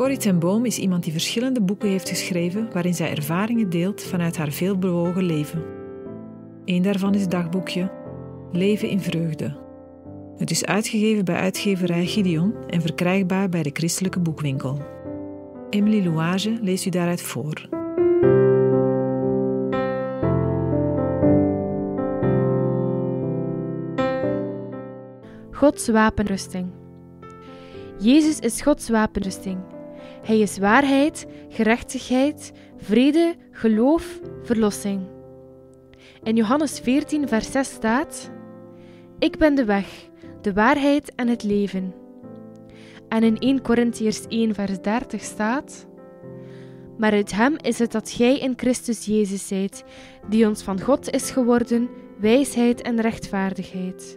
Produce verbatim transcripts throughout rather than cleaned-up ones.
Corrie ten Boom is iemand die verschillende boeken heeft geschreven waarin zij ervaringen deelt vanuit haar veelbewogen leven. Eén daarvan is het dagboekje Leven in Vreugde. Het is uitgegeven bij uitgeverij Gideon en verkrijgbaar bij de christelijke boekwinkel. Emily Louage leest u daaruit voor. Gods wapenrusting. Jezus is Gods wapenrusting. Hij is waarheid, gerechtigheid, vrede, geloof, verlossing. In Johannes veertien, vers zes staat: Ik ben de weg, de waarheid en het leven. En in eerste Korintiërs één, vers dertig staat: Maar uit hem is het dat gij in Christus Jezus zijt, die ons van God is geworden, wijsheid en rechtvaardigheid.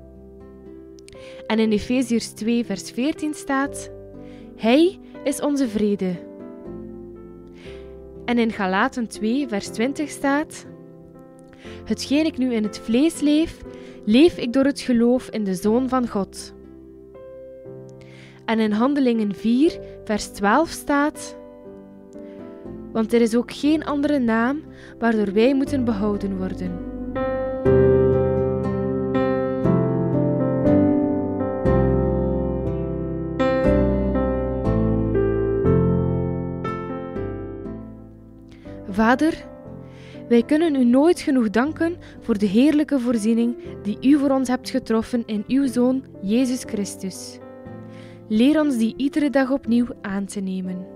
En in Efeziërs twee, vers veertien staat: Hij is onze vrede. En in Galaten twee, vers twintig staat: Hetgeen ik nu in het vlees leef, leef ik door het geloof in de Zoon van God. En in Handelingen vier, vers twaalf staat: Want er is ook geen andere naam waardoor wij moeten behouden worden. Vader, wij kunnen u nooit genoeg danken voor de heerlijke voorziening die u voor ons hebt getroffen in uw Zoon, Jezus Christus. Leer ons die iedere dag opnieuw aan te nemen.